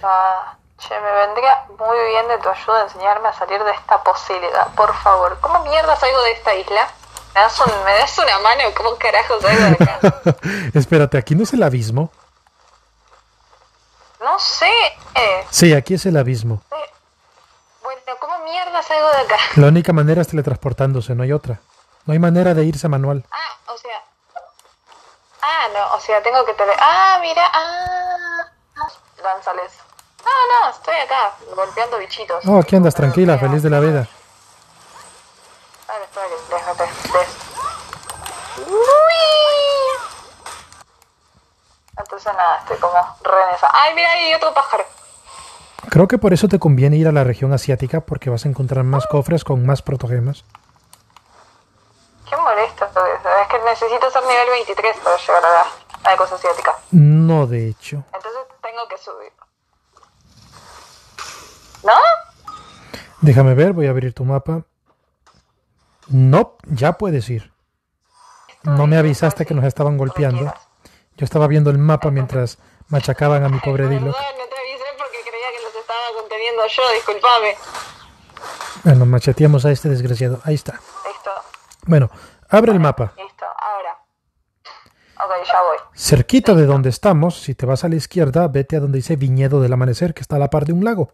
Che, me vendría muy bien de tu ayuda a enseñarme a salir de esta posibilidad, por favor. ¿Cómo mierda salgo de esta isla? ¿Me das una mano? ¿Cómo carajo salgo de acá? Espérate, ¿aquí no es el abismo? No sé. Sí, aquí es el abismo. Bueno, ¿cómo mierda salgo de acá? La única manera es teletransportándose, no hay otra. No hay manera de irse manual. No, o sea, tengo que mira, González. No, estoy acá, golpeando bichitos. Oh, aquí andas tranquila, feliz de la vida. Espera, déjate. Uy. Entonces nada, estoy como renesa. Ay, mira, hay otro pájaro. Creo que por eso te conviene ir a la región asiática, porque vas a encontrar más cofres con más protogemas. Qué molesto es que necesito ser nivel 23 para llegar a la cosa asiática. No, de hecho. Entonces tengo que subir. ¿No? Déjame ver, voy a abrir tu mapa. No, ya puedes ir. No me avisaste que nos estaban golpeando. Yo estaba viendo el mapa mientras machacaban a mi pobre Diluc. No te avisé porque creía que los estaba conteniendo yo, discúlpame. Bueno, macheteamos a este desgraciado. Ahí está. Listo. Bueno, abre el mapa. Listo, ahora. Ok, ya voy. Cerquita de donde estamos, si te vas a la izquierda, vete a donde dice Viñedo del Amanecer, que está a la par de un lago.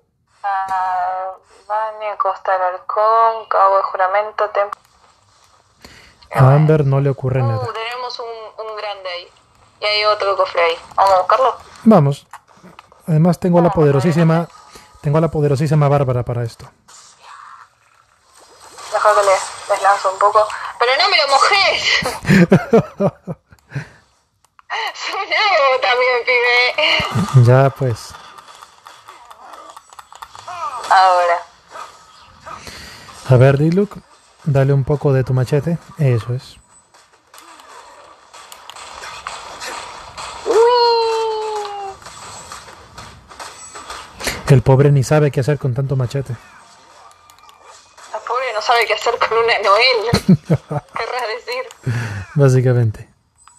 Baño, Costa del Halcón, Cabo de Juramento, Templo. A Amber no le ocurre nada. Tenemos un grande ahí. Y hay otro cofre ahí. ¿Vamos a buscarlo? Vamos. Además tengo la poderosísima Bárbara para esto. Deja que les lanzo un poco. ¡Pero no me lo mojes! Soy nuevo también, pibe. Ya, pues. Ahora. A ver, Diluc, dale un poco de tu machete. Eso es. El pobre ni sabe qué hacer con tanto machete. El pobre no sabe qué hacer con una Noel. Querrás decir. Básicamente.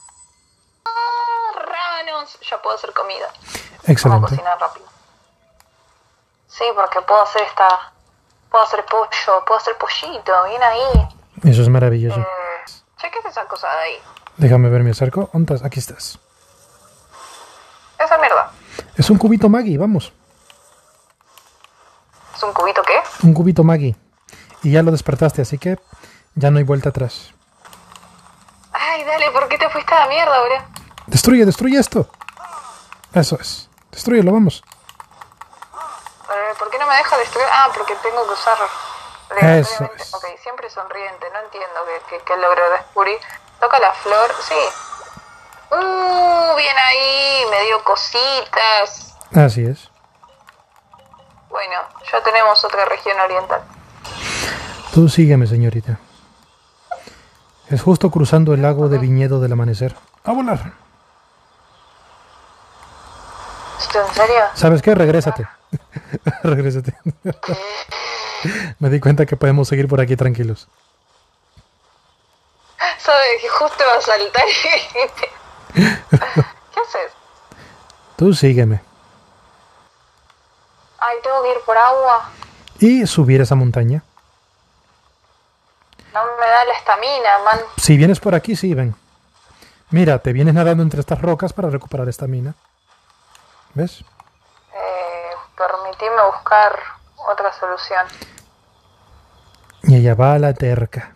Rábanos. Ya puedo hacer comida. Excelente. Vamos a cocinar rápido. Sí, porque puedo hacer pollo, puedo hacer pollito, bien ahí. Eso es maravilloso. Che, ¿qué es esa cosa de ahí? Déjame ver, me acerco. ¿Dónde estás? Aquí estás. Esa mierda. Es un cubito Maggi, vamos. ¿Es un cubito qué? Un cubito Maggi. Y ya lo despertaste, así que ya no hay vuelta atrás. Ay, dale, ¿por qué te fuiste a la mierda, bro? Destruye esto. Eso es. Destrúyelo, vamos. ¿Por qué no me deja destruir? Porque tengo que usar Eso es. Ok, siempre sonriente, no entiendo qué logro descubrir. Toca la flor, sí. Bien ahí, me dio cositas. Así es. Bueno, ya tenemos otra región oriental. Tú sígueme, señorita. Es justo cruzando el lago de Viñedo del Amanecer. ¡A volar! ¿Esto en serio? ¿Sabes qué? Regrésate. Regrésate. Me di cuenta que podemos seguir por aquí tranquilos. ¿Sabes que justo va a saltar? ¿Qué haces? Tú sígueme. Ay, tengo que ir por agua. Y subir esa montaña. No me da la estamina, man. Si vienes por aquí, sí, ven. Mira, te vienes nadando entre estas rocas para recuperar estamina. ¿Ves? Permitime buscar otra solución. Y allá va la terca.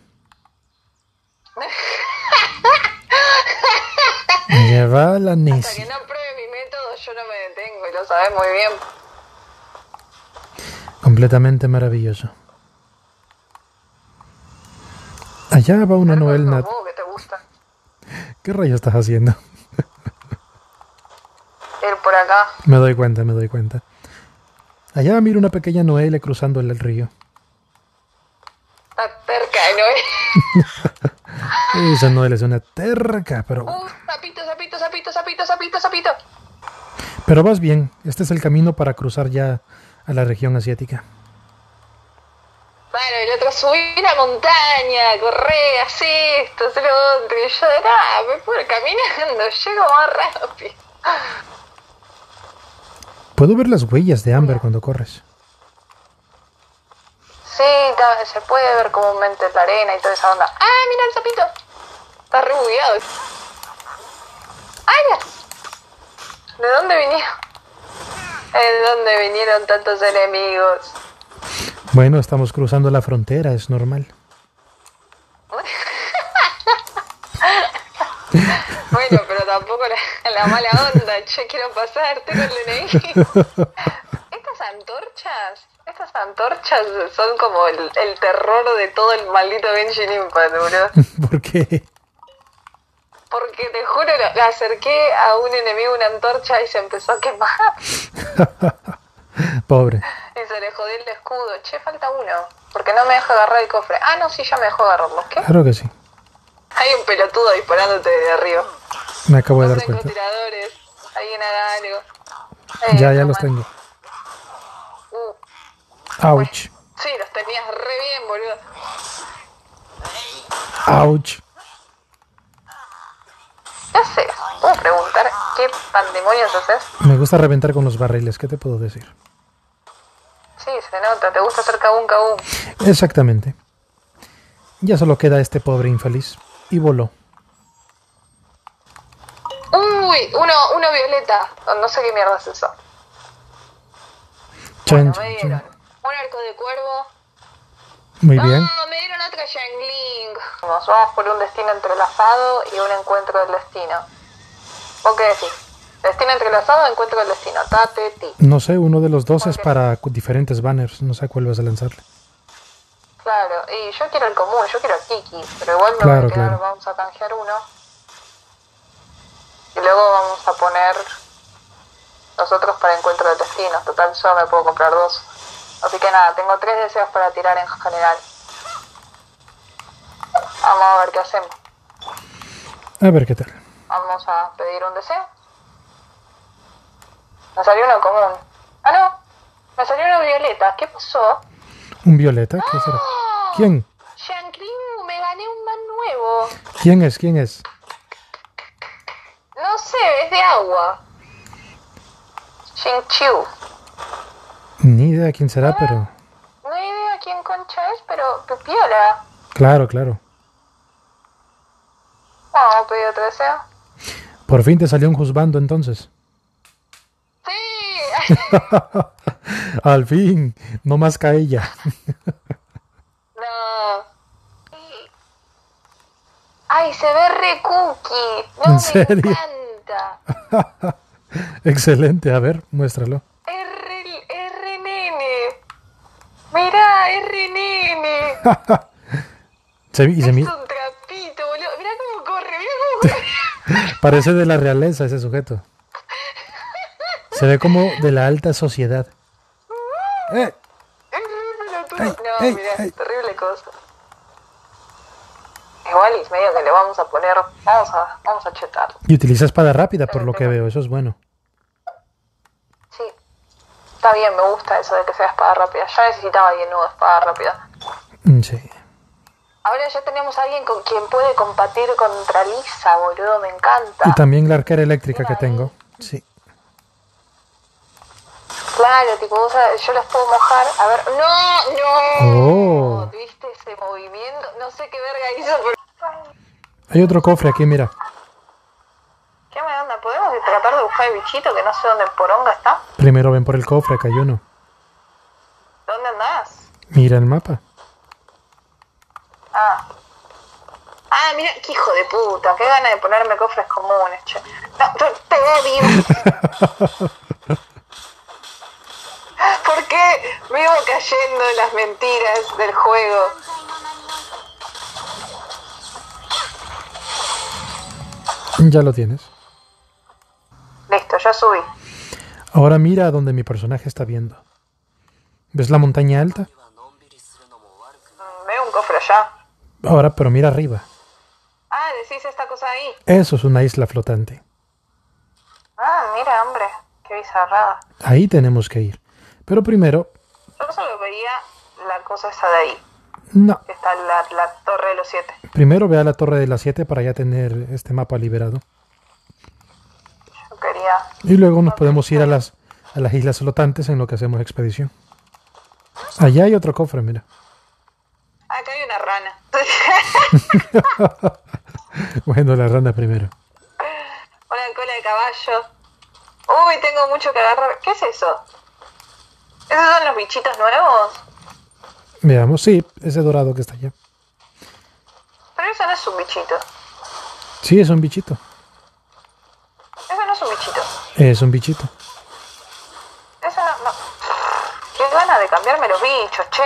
Allá va la necia. Hasta que no pruebe mi método, yo no me detengo y lo sabes muy bien. Completamente maravilloso. Allá va una Noel Nat. ¿Qué te gusta? ¿Qué rayo estás haciendo? Ir por acá. Me doy cuenta. Allá miro una pequeña Noelle cruzando el río. Está cerca de Noel. Esa Noelle es una terca, pero... Sapito. Pero vas bien. Este es el camino para cruzar ya a la región asiática. Bueno, y el otro subí la montaña, correr, así, esto, hacer lo otro. Y yo de nada, me fui caminando, llego más rápido. Puedo ver las huellas de Amber cuando corres. Sí, se puede ver comúnmente la arena y toda esa onda. ¡Ah, mira el sapito! Está re bugueado. ¡Ay, ya! ¿De dónde vinieron? ¿De dónde vinieron tantos enemigos? Bueno, estamos cruzando la frontera, es normal. Bueno, pero tampoco la mala onda. Yo quiero pasarte con el enemigo. Estas antorchas son como el terror de todo el maldito Genshin Impact, bro. ¿Por qué? Porque te juro, le acerqué a un enemigo una antorcha y se empezó a quemar. Pobre. Y se le jodió el escudo. Che, falta uno. Porque no me deja agarrar el cofre. Ah, no, sí, ya me dejó agarrarlo. ¿Qué? Claro que sí. Hay un pelotudo disparándote de arriba. Me acabo de No dar tengo cuenta. tiradores. Alguien haga algo. Ya los tengo. Ouch. Sí, los tenías re bien, boludo. Ouch. ¿Qué haces? ¿Puedo preguntar qué pandemonios haces? Me gusta reventar con los barriles, ¿qué te puedo decir? Sí, se nota. ¿Te gusta hacer kabum kabum? Exactamente. Ya solo queda este pobre infeliz. Y voló. Uy, uno violeta. No sé qué mierda es eso. Chan, Bueno, me chan, dieron chan. un arco de cuervo. Muy bien. No, me dieron otra Shangling. Vamos por un destino entrelazado y un encuentro del destino. ¿Vos qué decís? ¿Destino entrelazado o encuentro del destino? Tate, ti. No sé, uno de los dos es para diferentes banners. No sé cuál vas a lanzarle. Claro, y yo quiero el común, yo quiero Kiki, pero igual me Claro, voy a quedar, claro. vamos a canjear uno. Y luego vamos a poner los otros para encuentro de destinos. Total, yo me puedo comprar 2. Así que nada, tengo 3 deseos para tirar en general. Vamos a ver qué hacemos. A ver qué tal. Vamos a pedir un deseo. Me salió uno común. Ah, no. Me salió uno violeta. ¿Qué pasó? ¿Un violeta? ¿Qué será? ¿Quién? Shangri-La, me gané un man nuevo. ¿Quién es? ¿Quién es? No sé, es de agua. Xingqiu. Ni idea quién será, pero... No hay idea quién concha es, pero que piola. Claro, claro. Vamos a pedir otro deseo. Por fin te salió un juzgando entonces. Sí. Al fin, no más ella. No. Ay, se ve re cookie. No, ¿En me serio? encanta. Excelente, a ver, muéstralo. Es re nene. Mirá, es re nene. Se, y se Es mi- un trapito, boludo. Mirá cómo corre, mirá cómo corre. Parece de la realeza ese sujeto. Se ve como de la alta sociedad. ¡Eh! Es re pelotudo. Ay, No, ay, mirá, ay. terrible cosa. Igual es medio que le vamos a poner. Vamos a chetarlo. Y utiliza espada rápida, por lo que veo, eso es bueno. Sí. Está bien, me gusta eso de que sea espada rápida. Ya necesitaba alguien nuevo, espada rápida. Sí. Ahora ya tenemos a alguien con quien puede combatir contra Lisa, boludo, me encanta. Y también la arquera eléctrica que tengo. Sí. Claro, tipo, yo los puedo mojar. A ver, ¡no! Oh. ¿Viste ese movimiento? No sé qué verga hizo, pero... Hay otro cofre aquí, mira. ¿Qué me onda? ¿Podemos tratar de buscar el bichito que no sé dónde poronga está? Primero ven por el cofre, acá hay uno. ¿Dónde andás? Mira el mapa. Ah, mira, qué hijo de puta, qué gana de ponerme cofres comunes, che. No, te odio. ¿Por qué vivo cayendo en las mentiras del juego? Ya lo tienes. Listo, ya subí. Ahora mira a donde mi personaje está viendo. ¿Ves la montaña alta? Veo un cofre allá. Ahora, pero mira arriba. Ah, decís esta cosa ahí. Eso es una isla flotante. Ah, mira, hombre, qué bizarrada. Ahí tenemos que ir. Pero primero... Yo solo veía la cosa esa de ahí, No. que está la torre de los 7. Primero ve a la Torre de las 7 para ya tener este mapa liberado. Yo quería... Y luego nos podemos ir a a las islas flotantes en lo que hacemos expedición. Allá hay otro cofre, mira. Acá hay una rana. Bueno, la rana primero. Una cola de caballo. Uy, tengo mucho que agarrar. ¿Qué es eso? ¿Esos son los bichitos nuevos? Veamos, sí, ese dorado que está allá. Pero eso no es un bichito. Sí, es un bichito. Eso no es un bichito. Es un bichito. Eso no. Qué ganas de cambiarme los bichos, che.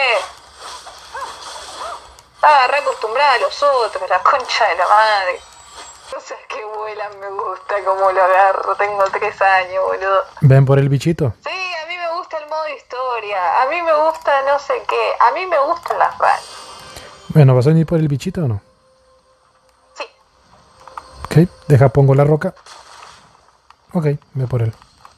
Estaba re acostumbrada a los otros, la concha de la madre. Cosas que vuelan me gusta como lo agarro. Tengo 3 años, boludo. ¿Ven por el bichito? Sí, a mí me gusta el modo historia. A mí me gusta no sé qué. A mí me gustan las ranas. Bueno, ¿vas a venir por el bichito o no? Sí. Ok, pongo la roca. Ok, ve por él.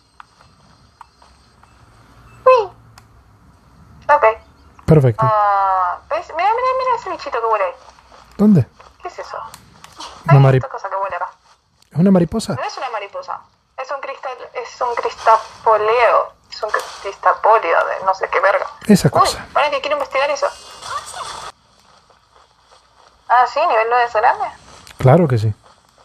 Uy. Ok. Perfecto. ¿Ves? Mira ese bichito que vuela ahí. ¿Dónde? ¿Qué es eso? Una Hay esta cosa que vuela acá. ¿Es una mariposa? No es una mariposa. Es un cristapoleo. Es un cristapoleo de no sé qué verga. Esa cosa. Uy, para que quiero investigar eso. Ah, sí, nivel 9 de Solame. Claro que sí.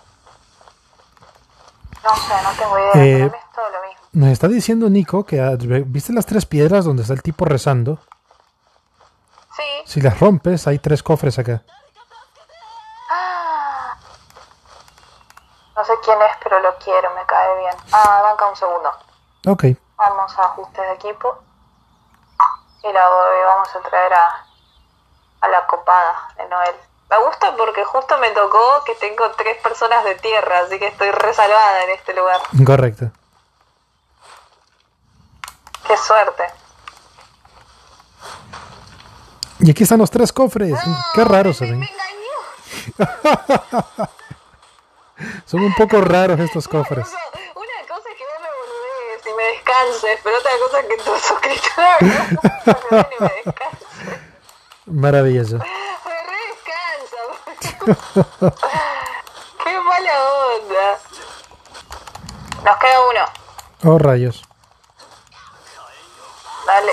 No sé, no tengo idea. Para mí es todo lo mismo. Nos está diciendo Nico que ¿viste las 3 piedras donde está el tipo rezando? Sí. Si las rompes, hay 3 cofres acá. No sé quién es, pero lo quiero, me cae bien. Banca un segundo. Ok. Vamos a ajustes de equipo. Y vamos a traer a la copada de Noel. Me gusta porque justo me tocó que tengo 3 personas de tierra, así que estoy resalvada en este lugar. Correcto. ¡Qué suerte! Y aquí están los 3 cofres. No, Qué raros se ven. Me engañó. Son un poco raros estos cofres. Una cosa es que vos me boludees y me descanses, pero otra cosa es que tus suscriptores me descanses. Maravilloso. Me re descansa. Qué mala onda. Nos queda uno. Oh, rayos. Dale.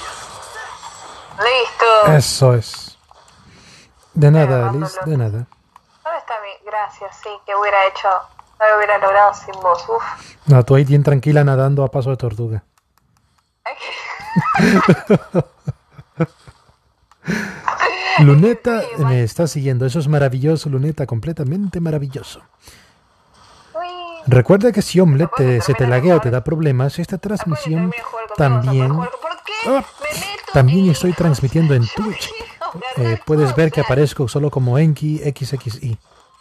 Listo. Eso es. De nada, Alice, de nada. ¿Dónde está mi...? Gracias, sí, que hubiera hecho... No lo hubiera logrado sin vos, uf. No, tú ahí bien tranquila nadando a paso de tortuga. Luneta me está siguiendo. Eso es maravilloso, Luneta, completamente maravilloso. Uy. Recuerda que si Omelette se te laguea o te da problemas, esta transmisión también... ¿Por qué? Ah, también estoy transmitiendo en Twitch. Puedes ver que aparezco solo como Enki XXI.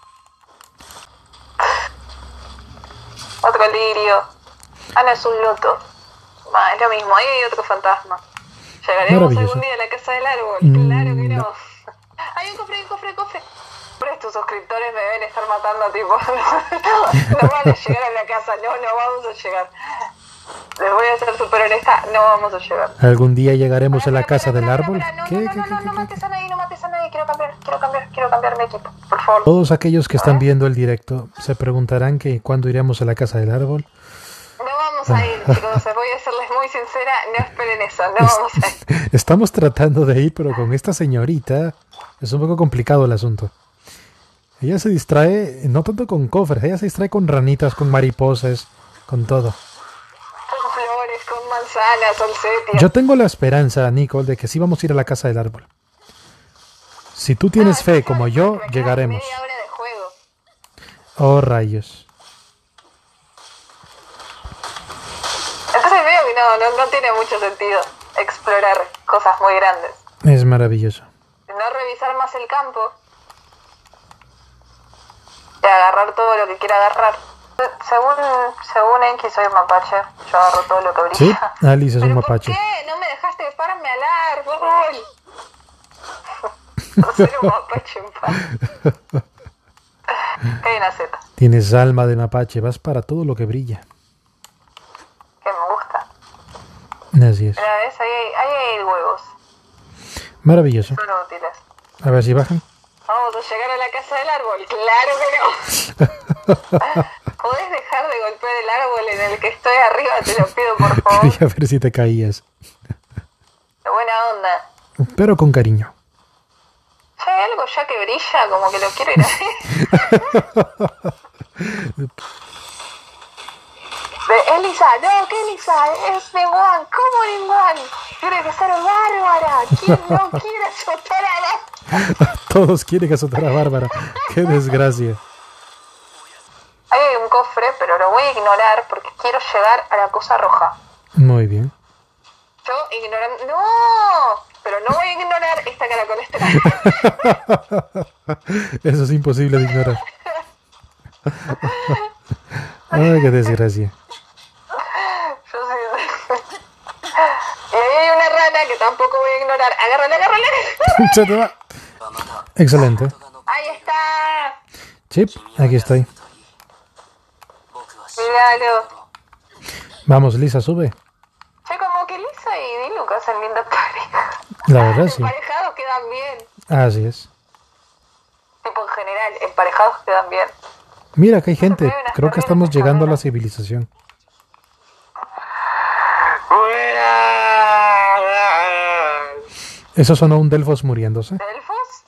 Otro lirio. Ana es un loto. Es lo mismo, ahí hay otro fantasma. ¿Llegaremos algún día a la casa del árbol? Claro que no. Hay un cofre. Estos suscriptores me deben estar matando, tipo. No van a llegar a la casa, no vamos a llegar. Les voy a ser súper honesta, no vamos a llegar. ¿Algún día llegaremos a la casa del árbol? No mates a nadie, quiero cambiar mi equipo, por favor. Todos aquellos que están viendo el directo se preguntarán que cuándo iremos a la casa del árbol. No vamos a ir, chicos, voy a serles muy sincera, no esperen eso, no vamos a ir. Estamos tratando de ir, pero con esta señorita es un poco complicado el asunto. Ella se distrae, no tanto con cofres, ella se distrae con ranitas, con mariposas, con todo. Con flores, con manzanas, solsetias. Yo tengo la esperanza, Nicole, de que sí vamos a ir a la casa del árbol. Si tú tienes fe como yo, llegaremos. Media hora de juego. Oh, rayos. Entonces veo que no tiene mucho sentido explorar cosas muy grandes. Es maravilloso. No revisar más el campo. Y agarrar todo lo que quiera agarrar. Según Enki soy un mapache. Yo agarro todo lo que brilla. Sí, Alice es un mapache. ¿Por qué? No me dejaste pararme al árbol. No ser un mapache en paz. Hay una Z. Tienes alma de mapache, vas para todo lo que brilla. Que me gusta. Así es. Mira, ¿ves? Ahí hay huevos. Maravilloso. Son útiles. A ver si bajan. Vamos a llegar a la casa del árbol. ¡Claro que no! ¿Podés dejar dejar de golpear el árbol en el que estoy arriba? Te lo pido, por favor. Quería ver si te caías. De buena onda. Pero con cariño. Ya hay algo ya que brilla, como que lo quiero ir a ver. Elisa, no, ¿qué Elisa? Es Ningguang. ¿Cómo Ningguang? Tiene que ser Bárbara. ¿Quién no quiere azotar a la... Todos quieren azotar a Bárbara. Qué desgracia. Hay un cofre, pero lo voy a ignorar porque quiero llegar a la cosa roja. Muy bien. Yo ignorando... ¡No! Pero no voy a ignorar esta caracolestra. Eso es imposible de ignorar. Ay, qué desgracia. Yo soy... Y ahí hay una rana que tampoco voy a ignorar. ¡Agárrala, agárrala! Se te va. Excelente. ¡Ahí está! Sí, aquí estoy. Míralo. Vamos, Lisa, sube. Che, como que Lisa y Diluc hacen linda pareja. La verdad, sí. Emparejados quedan bien. Así es. Tipo, en general, emparejados quedan bien. Mira, que hay gente. Creo que estamos llegando a la civilización. Eso sonó un Delfos muriéndose. ¿Delfos?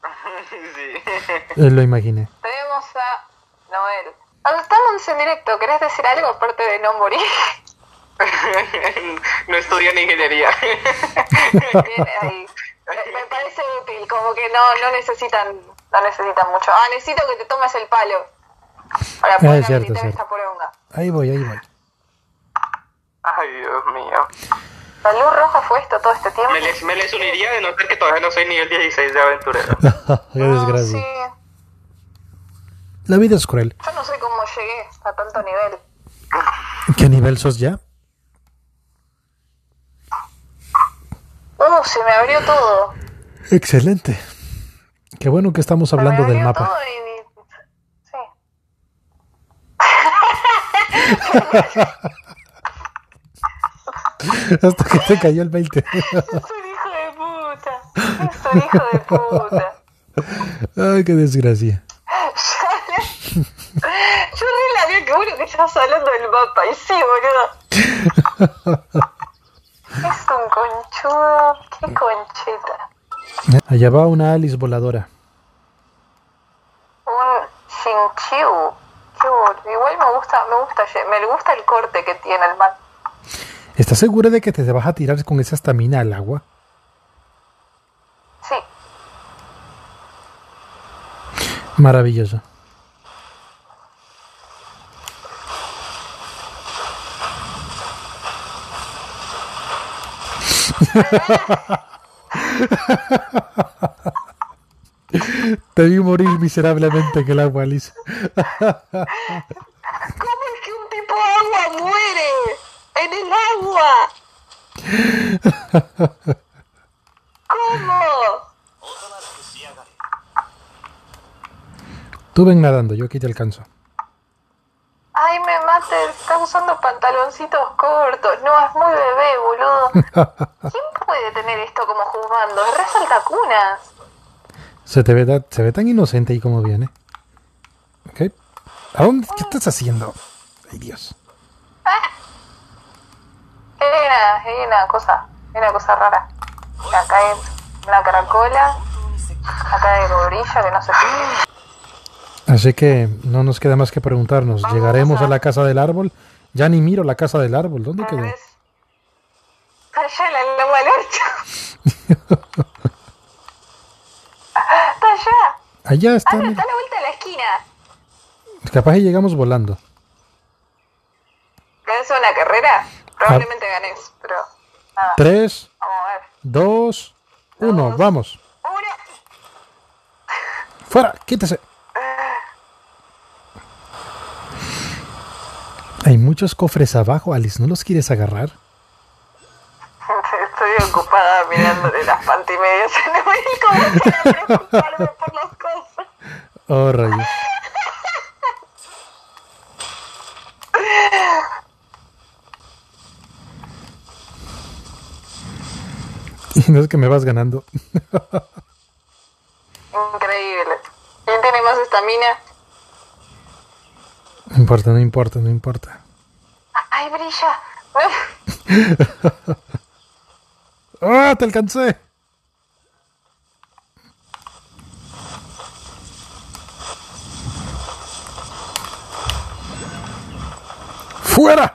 Sí. Lo imaginé. Tenemos a Noel. Estamos en directo. ¿Querés decir algo aparte de no morir? No estudian ingeniería. Bien, ahí. Me parece útil, como que no necesitan mucho. Ah, necesito que te tomes el palo para poder Es cierto, habilitar cierto. esta poronga. Ahí voy, ahí voy. Ay, Dios mío. ¿La luz roja fue esto todo este tiempo? Me les uniría de notar que todavía no soy nivel 16 de aventurero. Qué desgracia. Sí. La vida es cruel. Yo no sé cómo llegué a tanto nivel. ¿Qué nivel sos ya? Se me abrió todo. Excelente. Qué bueno que estamos hablando Se me del abrió mapa. todo Sí. Hasta que te cayó el 20. Es un hijo de puta. Es un hijo de puta. Ay, qué desgracia. Yo re la vi, que bueno que estás hablando del mapa. Y sí, boludo. Es un conchudo. Qué concheta. Allá va una Alice voladora. Un Shinchiu. Qué boludo. Igual me gusta el corte que tiene el man. ¿Estás segura de que te vas a tirar con esa estamina al agua? Sí. Maravilloso. Te vi morir miserablemente en el agua, Alice. ¿Cómo es que un tipo de agua muere en el agua? ¿Cómo? Tú ven nadando, yo aquí te alcanzo. Ay, me mate, está usando pantaloncitos cortos. No, es muy bebé, boludo. ¿Quién puede tener esto como juzgando? Es re saltacunas. Se ve tan inocente ahí como viene. ¿Ok? ¿A dónde? ¿Qué estás haciendo? Ay, Dios. Hay una cosa rara. Acá hay una caracola. Acá hay algo brilla que no sé qué. Así que no nos queda más que preguntarnos. ¿Llegaremos a la casa del árbol? Ya ni miro la casa del árbol. ¿Dónde quedó? Está allá en la loma del orto. Está allá. Allá está. Está a Mira. la vuelta de la esquina. Capaz que llegamos volando. ¿Querés una carrera? Probablemente ganes, pero nada. 3, Vamos a ver. 2, 1. Dos. Vamos. ¡Una! ¡Fuera! ¡Quítese! Hay muchos cofres abajo, Alice. ¿No los quieres agarrar? Estoy ocupada mirándole las pantimedias a Noel como para preocuparme por las cosas. Oh, rayos. Y no es que me vas ganando. Increíble. ¿Quién tiene más estamina? importa, no importa, no importa. ¡Ay, brilla! ¡Ah, te alcancé! ¡Fuera!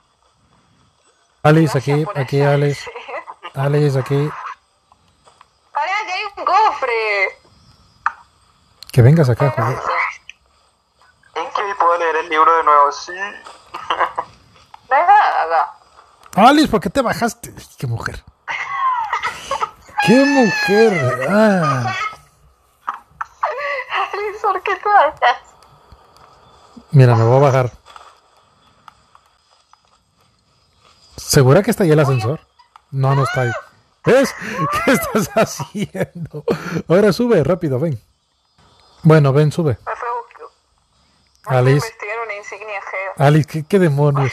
Alice, aquí, Por aquí, allá, Alice. sí. Alice, aquí. ¡Pará, que hay un cofre! Que vengas acá, joder. ¿En qué puedo leer el libro de nuevo? Sí. No hay nada acá. Alice, ¿por qué te bajaste? ¡Qué mujer! ¡Qué mujer! ¡Ah! Alice, ¿por qué te bajas? Mira, me voy a bajar. ¿Segura que está ahí el ascensor? No, no está ahí. ¿Ves? ¿Qué estás haciendo? Ahora sube, rápido, ven. Bueno, ven, sube. Me fue a buscar. Me fui a Alice, investigar una insignia geo. Alice, ¿qué demonios?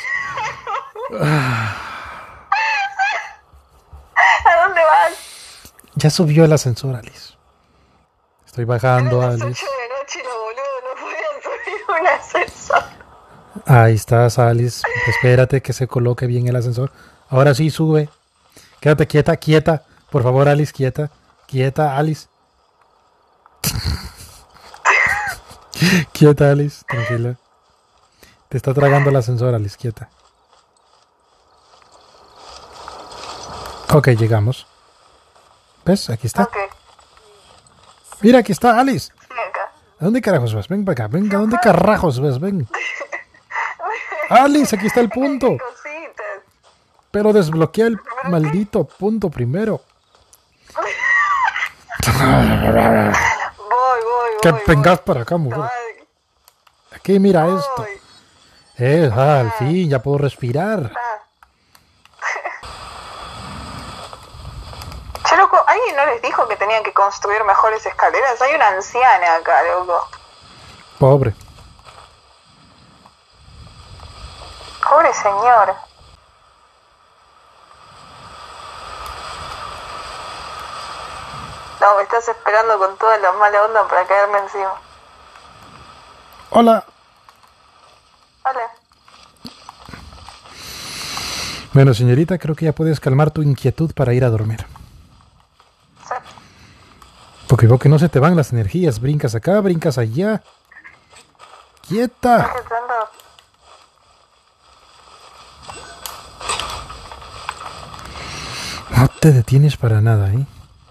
¿A dónde vas? Ya subió el ascensor, Alice. Estoy bajando, Eran las 8 Alice. de la noche y los boludos no podían subir un ascensor. Ahí estás, Alice. Espérate que se coloque bien el ascensor. Ahora sí, sube. Quédate quieta, quieta. Por favor, Alice, quieta. Quieta, Alice. Quieta, Alice. Tranquila. Te está tragando el ascensor, Alice. Quieta. Ok, llegamos. ¿Ves? Aquí está. Ok, Mira, aquí está, Alice. sí, acá. ¿A dónde carajos vas? Ven para acá. Venga, ¿a dónde carajos vas? Ven. Alice, aquí está el punto. Cositas. Pero desbloquea el maldito punto primero. Voy. Que vengas para acá, mujer. Ay, Aquí, mira esto. voy. Al fin, ya puedo respirar. Che, loco, ¿alguien no les dijo que tenían que construir mejores escaleras? Hay una anciana acá, loco. Pobre. Pobre señor. No, me estás esperando con toda la mala onda para caerme encima. Hola. Hola. Bueno, señorita, creo que ya puedes calmar tu inquietud para ir a dormir. Sí. Porque veo que no se te van las energías. Brincas acá, brincas allá. ¡Quieta! Pensando- No te detienes para nada, ¿eh?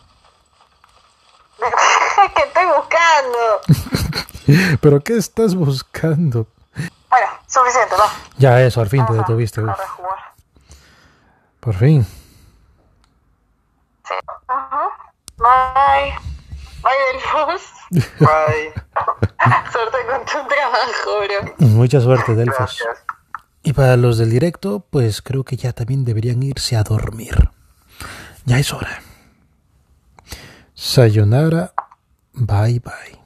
¿Qué estoy buscando? ¿Pero qué estás buscando? Bueno, suficiente, va. Ya eso, al fin te Vamos a detuviste. Uf. rejugar. Por fin. Sí. Ajá. Bye. Bye, Delfos. Bye. Suerte con tu trabajo, bro. Mucha suerte, Delfos. Gracias. Y para los del directo, pues creo que ya también deberían irse a dormir. Ya es hora. Sayonara. Bye bye.